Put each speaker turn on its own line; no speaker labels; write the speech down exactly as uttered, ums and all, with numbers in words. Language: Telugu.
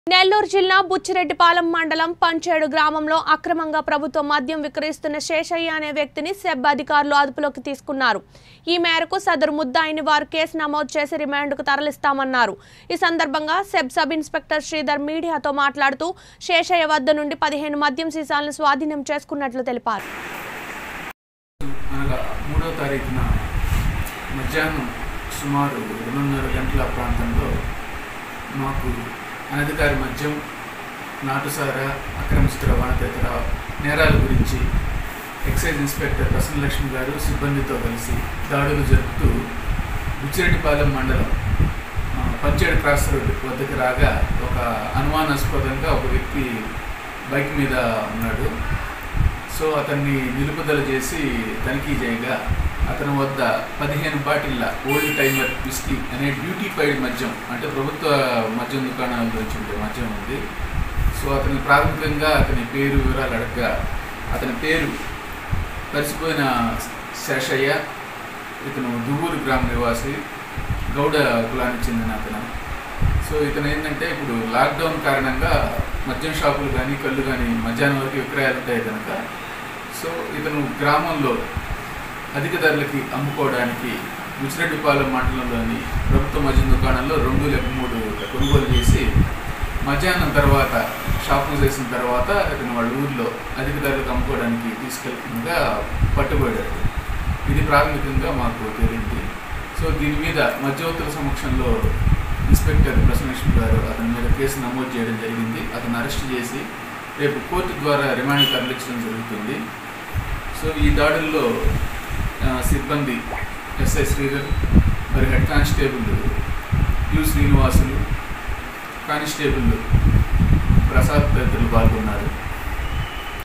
నెల్లూరు జిల్లా బుచ్చిరెడ్డిపాలెం మండలం పంచేడు గ్రామంలో అక్రమంగా ప్రభుత్వ మద్యం విక్రయిస్తున్న శేషయ్య అనే వ్యక్తిని సెబ్ అధికారులు అదుపులోకి తీసుకున్నారు. ఈ మేరకు సదరు ముద్దాయిని వారు కేసు నమోదు చేసి రిమాండ్కు తరలిస్తామన్నారు. ఈ సందర్భంగా సెబ్ సబ్ ఇన్స్పెక్టర్ శ్రీధర్ మీడియాతో మాట్లాడుతూ శేషయ్య వద్ద నుండి పదిహేను మద్యం సీసాలను స్వాధీనం చేసుకున్నట్లు తెలిపారు.
మూడో తారీఖున మధ్యాహ్నం సుమారు రెండున్నర గంటల ప్రాంతంలో మాకు అనధికారి మద్యం, నాటుసారా, అక్రమిస్తున్న వాణిజ్యేతర నేరాల గురించి ఎక్సైజ్ ఇన్స్పెక్టర్ ప్రసన్నలక్ష్మి గారు సిబ్బందితో కలిసి దాడులు జరుపుతూ బుచ్చిరెడ్డిపాలెం మండలం పంచేడు క్రాస్ రోడ్ వద్దకు రాగా ఒక అనుమానాస్పదంగా ఒక వ్యక్తి బైక్ మీద ఉన్నాడు. సో అతన్ని నిలుపుదల చేసి తనిఖీ చేయగా అతని వద్ద పదిహేను బాటిళ్ళ ఓల్డ్ టైమర్ విస్కీ అనే డ్యూటీఫైడ్ మద్యం, అంటే ప్రభుత్వ మద్యం దుకాణాల నుంచి ఉండే మద్యం ఉంది. సో అతని ప్రాథమికంగా అతని పేరు వివరాలు అడగగా అతని పేరు పరిచిపోయిన శేషయ్య, ఇతను దువ్వూరు గ్రామ నివాసి, గౌడ కులానికి చెందిన అతను. సో ఇతను ఏంటంటే ఇప్పుడు లాక్డౌన్ కారణంగా మద్యం షాపులు కానీ కళ్ళు కానీ మధ్యాహ్నం వరకు విక్రయాలు ఉంటాయి కనుక సో ఇతను గ్రామంలో అధిక ధరలకి అమ్ముకోవడానికి బుచ్చిరెడ్డిపాలెం మండలంలోని ప్రభుత్వ మద్యం దుకాణంలో రెండు లేక మూడు కొనుగోలు చేసి మధ్యాహ్నం తర్వాత షాపింగ్ చేసిన తర్వాత ఇతను వాళ్ళ ఊర్లో అధిక ధరలకు అమ్ముకోవడానికి తీసుకెళ్తుండగా పట్టుబడ్డాడు. ఇది ప్రాథమికంగా మాకు తెలియంది. సో దీని మీద మధ్యవర్తుల సమక్షంలో ఇన్స్పెక్టర్ ప్రసన్నలక్ష్మి గారు అతని మీద కేసు నమోదు చేయడం జరిగింది. అతను అరెస్ట్ చేసి రేపు కోర్టు ద్వారా రిమాండ్ తరలించడం జరుగుతుంది. సో ఈ దాడుల్లో సిబ్బంది ఎస్ఐ శ్రీధర్, మరి head constable U Srinivasulu, constable Prasad తదితరులు పాల్గొన్నారు.